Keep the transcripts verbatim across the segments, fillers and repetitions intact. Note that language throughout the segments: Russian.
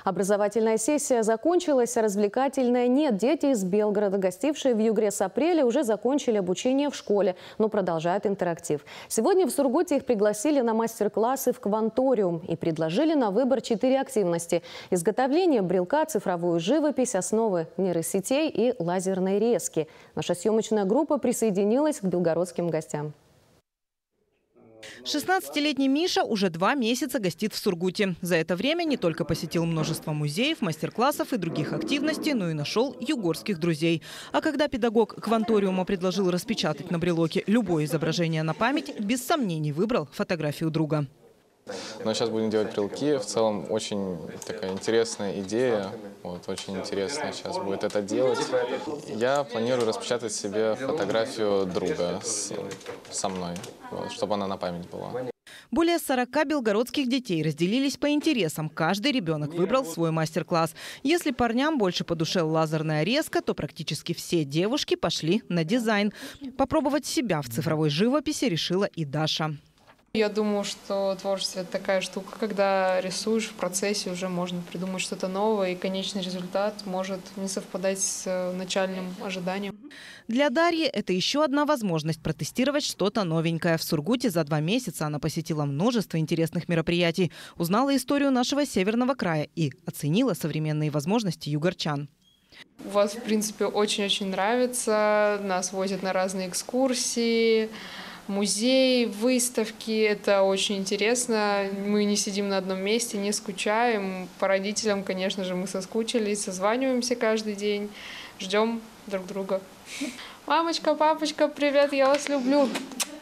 Образовательная сессия закончилась, а развлекательная нет. Дети из Белгорода, гостившие в Югре с апреля, уже закончили обучение в школе, но продолжают интерактив. Сегодня в Сургуте их пригласили на мастер-классы в Кванториум и предложили на выбор четыре активности: изготовление брелка, цифровую живопись, основы нейросетей и лазерной резки. Наша съемочная группа присоединилась к белгородским гостям. шестнадцатилетний Миша уже два месяца гостит в Сургуте. За это время не только посетил множество музеев, мастер-классов и других активностей, но и нашел югорских друзей. А когда педагог Кванториума предложил распечатать на брелоке любое изображение на память, без сомнений выбрал фотографию друга. Но сейчас будем делать брелки. В целом очень такая интересная идея. Вот, очень интересно сейчас будет это делать. Я планирую распечатать себе фотографию друга с, со мной, вот, чтобы она на память была. Более сорока белгородских детей разделились по интересам. Каждый ребенок выбрал свой мастер-класс. Если парням больше по душе лазерная резка, то практически все девушки пошли на дизайн. Попробовать себя в цифровой живописи решила и Даша. Я думаю, что творчество – это такая штука, когда рисуешь в процессе, уже можно придумать что-то новое, и конечный результат может не совпадать с начальным ожиданием. Для Дарьи это еще одна возможность протестировать что-то новенькое. В Сургуте за два месяца она посетила множество интересных мероприятий, узнала историю нашего северного края и оценила современные возможности югорчан. У вас, в принципе, очень-очень нравится, нас возят на разные экскурсии, музей, выставки. Это очень интересно. Мы не сидим на одном месте, не скучаем. По родителям, конечно же, мы соскучились, созваниваемся каждый день, ждем друг друга. Мамочка, папочка, привет, я вас люблю.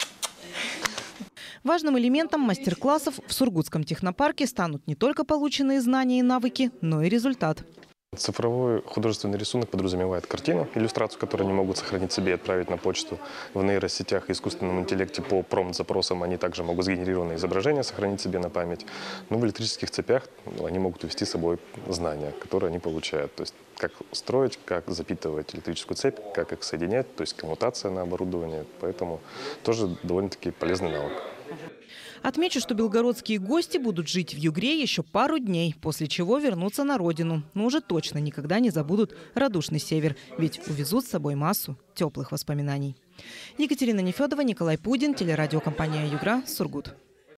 Важным элементом мастер-классов в Сургутском технопарке станут не только полученные знания и навыки, но и результат. Цифровой художественный рисунок подразумевает картину, иллюстрацию, которую они могут сохранить себе и отправить на почту. В нейросетях и искусственном интеллекте по промпт-запросам они также могут сгенерированные изображения сохранить себе на память. Но в электрических цепях они могут увести с собой знания, которые они получают. То есть как строить, как запитывать электрическую цепь, как их соединять, то есть коммутация на оборудование. Поэтому тоже довольно-таки полезный навык. Отмечу, что белгородские гости будут жить в Югре еще пару дней, после чего вернутся на родину. Но уже точно никогда не забудут радушный север, ведь увезут с собой массу теплых воспоминаний. Екатерина Нефедова, Николай Пудин, телерадиокомпания «Югра», Сургут.